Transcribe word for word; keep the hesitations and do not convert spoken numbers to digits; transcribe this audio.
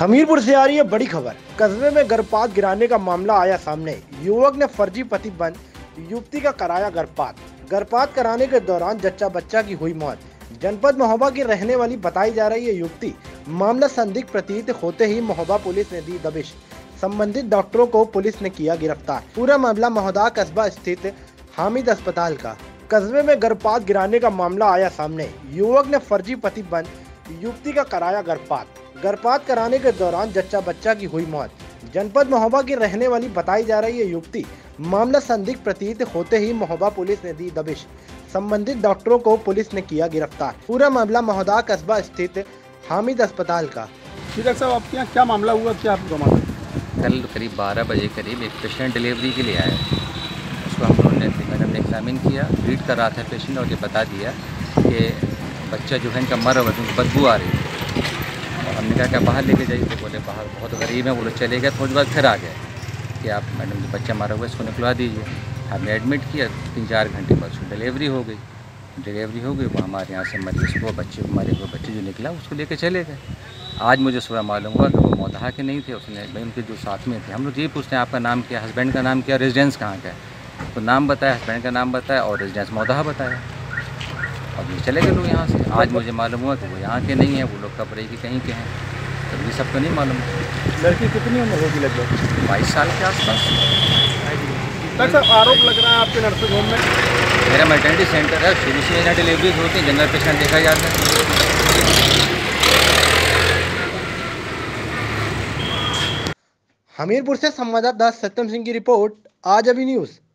हमीरपुर से आ रही है बड़ी खबर। कस्बे में गर्भपात गिराने का मामला आया सामने। युवक ने फर्जी पति बन युवती का कराया गर्भपात। गर्भपात कराने के दौरान जच्चा बच्चा की हुई मौत। जनपद महोबा की रहने वाली बताई जा रही है युवती। मामला संदिग्ध प्रतीत होते ही महोबा पुलिस ने दी दबिश। संबंधित डॉक्टरों को पुलिस ने किया गिरफ्तार। पूरा मामला महोदा कस्बा स्थित हामिद अस्पताल का। कस्बे में गर्भपात गिराने का मामला आया सामने। युवक ने फर्जी पति बन युवती का कराया गर्भपात। गर्भपात कराने के दौरान जच्चा बच्चा की हुई मौत। जनपद महोबा की रहने वाली बताई जा रही है युवती। मामला संदिग्ध प्रतीत होते ही महोबा पुलिस ने दी दबिश। संबंधित डॉक्टरों को पुलिस ने किया गिरफ्तार। पूरा मामला महोदा कस्बा स्थित हामिद अस्पताल का। डॉक्टर साहब, आपके यहाँ क्या मामला हुआ, क्या आपको मालूम? कल करीब बारह बजे करीब एक पेशेंट डिलीवरी के लिए आया। उसको हम लोगों ने मैडम ने एग्जामिन किया, ट्रीट कर रहा था पेशेंट, और ये बता दिया कि बच्चा जो है इनका मर हुआ, उनको बदबू आ रही है। और हमने कहा कि बाहर लेके जाइए। तो बोले बाहर बहुत गरीब है, बोले चले गए। थोड़ी देर बाद फिर आ गए कि आप मैडम जो बच्चा मरा हुआ इसको निकलवा दीजिए। हमने एडमिट किया, तीन चार घंटे बाद उसको डिलीवरी हो गई। डिलीवरी हो गई वो हमारे यहाँ से मरीज को बच्चे हमारे को बच्चे जो निकला उसको लेके चले गए। आज मुझे सुबह मालूम हुआ कि वो मोदहा के नहीं थे। उसने भाई उनके जो साथ में थे, हम लोग ये पूछते हैं आपका नाम क्या, हस्बैंड का नाम क्या, रेजिडेंस कहाँ का है। तो नाम बताया, हस्बैंड का नाम बताया और रेजिडेंस मोदहा बताया। और ये चले गए लोग यहाँ से। आज मुझे मालूम हुआ कि वो यहाँ के नहीं हैं, वो लोग कपड़े की कहीं के हैं। तो ये सब तो नहीं मालूम। लड़की कितनी उम्र होगी? लगभग बाईस साल के आसपास। डॉक्टर साहब, आरोप लग रहा है आपके नर्सिंग होम में। मेरा मैटरनिटी सेंटर है, शुरू से यहाँ डिलीवरीज होती हैं, जनरल पेशेंट देखा जाता है। हमीरपुर से संवाददाता सत्यम सिंह की रिपोर्ट, आज अभी न्यूज़।